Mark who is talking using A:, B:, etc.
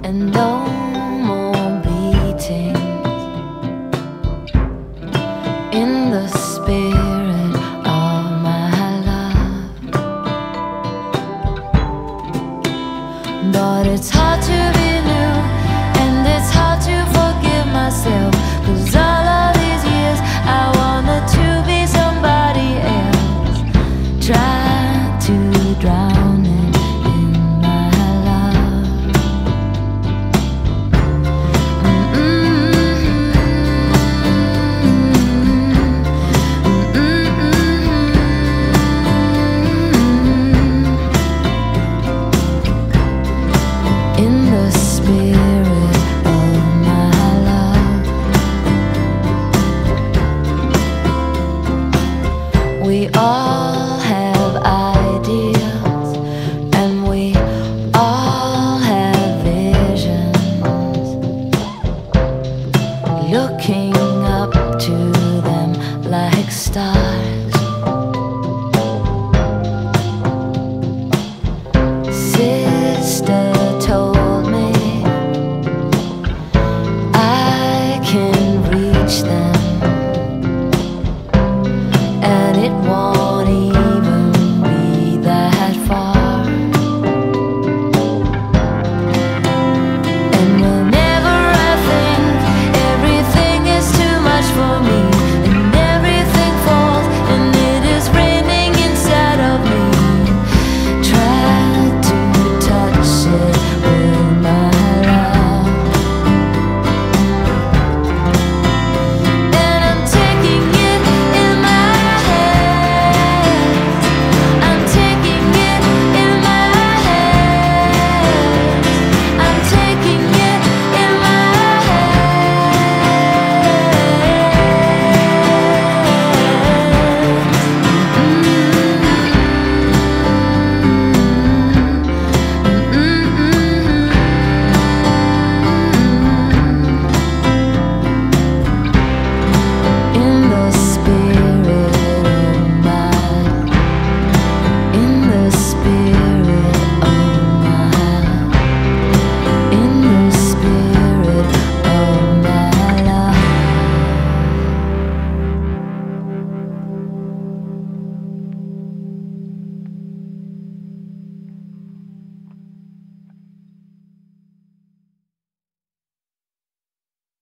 A: and no more beatings. In the spirit of my love, but it's hard to be new, and it's hard to forgive myself, 'cause all of these years I wanted to be somebody else, tried to drown